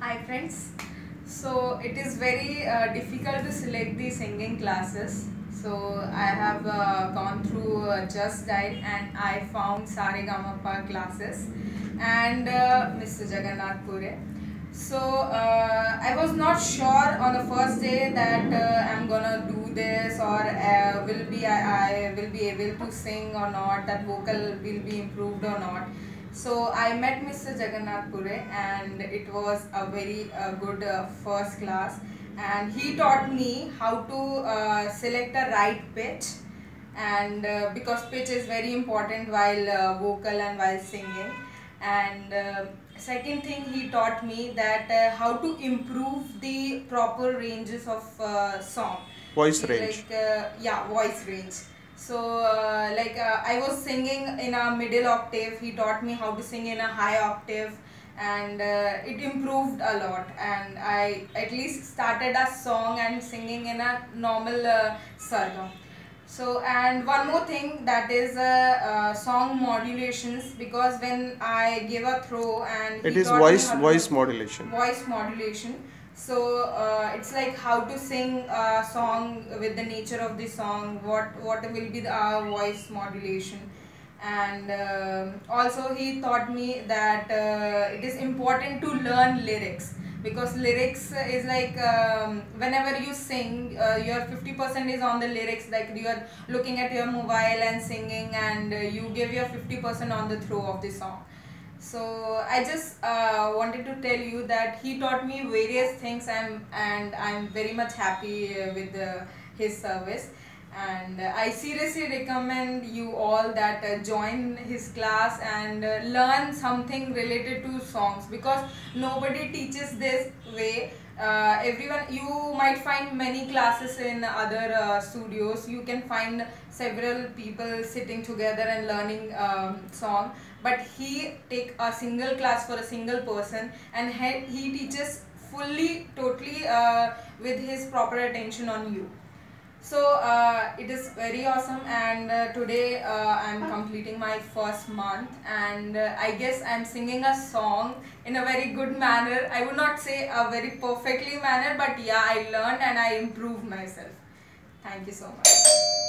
Hi friends. So it is very difficult to select the singing classes. So I have gone through Just Diet and I found Saregamapa classes and Mr. Jagannath Pure. So I was not sure on the first day that I'm gonna do this or I will be able to sing or not, that vocal will be improved or not. So I met Mr. Jagannath Pure and it was a very good first class, and he taught me how to select a right pitch, and because pitch is very important while vocal and while singing. And second thing, he taught me that how to improve the proper ranges of song. Voice range. Yeah, voice range. So I was singing in a middle octave. He taught me how to sing in a high octave, and it improved a lot, and I at least started a song and singing in a normal sargam. So, and one more thing, that is song modulations, because when I give a throw and It he is taught me how to voice modulation. voice modulation. So it's like how to sing a song with the nature of the song, what will be the voice modulation. And also he taught me that it is important to learn lyrics, because lyrics is like whenever you sing, your 50% is on the lyrics, like you are looking at your mobile and singing, and you give your 50% on the throw of the song. So I just wanted to tell you that he taught me various things, and I'm very much happy with his service. And I seriously recommend you all that join his class and learn something related to songs, because nobody teaches this way. Everyone, you might find many classes in other studios. You can find several people sitting together and learning song, but he take a single class for a single person, and he teaches fully, totally, with his proper attention on you. So it is very awesome, and today I'm completing my first month, and I guess I'm singing a song in a very good manner. I would not say a very perfectly manner, but yeah, I learned and I improved myself. Thank you so much.